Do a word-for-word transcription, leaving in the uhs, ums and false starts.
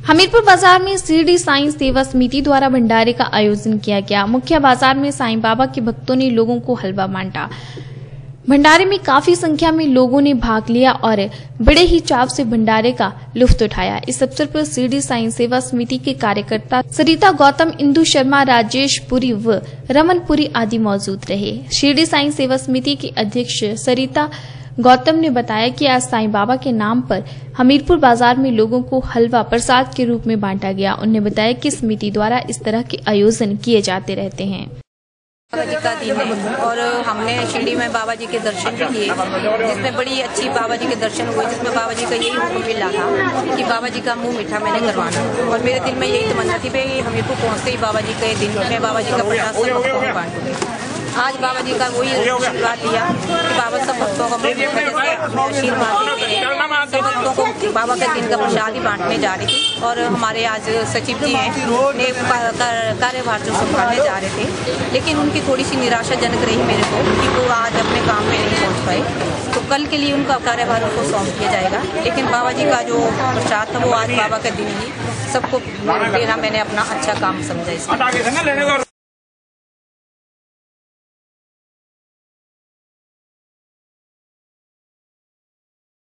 हमीरपुर बाजार में शिरडी साईं सेवा समिति द्वारा भंडारे का आयोजन किया गया। मुख्य बाजार में साईं बाबा के भक्तों ने लोगों को हलवा बांटा। भंडारे में काफी संख्या में लोगों ने भाग लिया और बड़े ही चाव से भंडारे का लुत्फ उठाया। इस अवसर पर शिरडी साईं सेवा समिति के कार्यकर्ता सरिता गौतम, इंदु शर्मा, राजेश पुरी व रमन पुरी आदि मौजूद रहे। शिरडी साईं सेवा समिति की अध्यक्ष सरिता गौतम ने बताया कि आज साईं बाबा के नाम पर हमीरपुर बाजार में लोगों को हलवा प्रसाद के रूप में बांटा गया। उन्होंने बताया कि समिति द्वारा इस तरह के आयोजन किए जाते रहते हैं। बाबा जी का दिन है और हमने शिरडी में बाबा जी के दर्शन भी किए, जिसमें बड़ी अच्छी बाबा जी के दर्शन हुए, जिसमें बाबा जी का यही हुक्म मिला था कि बाबा जी का मुंह मीठा मैंने करवाना। और मेरे दिल में यही तमन्ना थी भाई हमीरपुर पहुँचते ही बाबा जी के दिन में बाबा जी का प्रसाद सब भक्तों को बांटूंगी। आज बाबा जी का वही आशीर्वाद लिया कि बाबा सब भक्तों का आशीर्वाद देते हैं। सब भक्तों को बाबा के दिन का प्रसाद ही बांटने जा रही थी और हमारे आज सचिव जी हैं ने कार्यभार जो संभालने जा रहे थे, लेकिन उनकी थोड़ी सी निराशाजनक रही मेरे को कि वो आज अपने काम में नहीं पहुंच पाए। तो कल के लिए उनका कार्यभार उनको सौंप दिया जाएगा, लेकिन बाबा जी का जो प्रसाद था वो आज बाबा के दिन ही सबको देना मैंने अपना अच्छा काम समझा।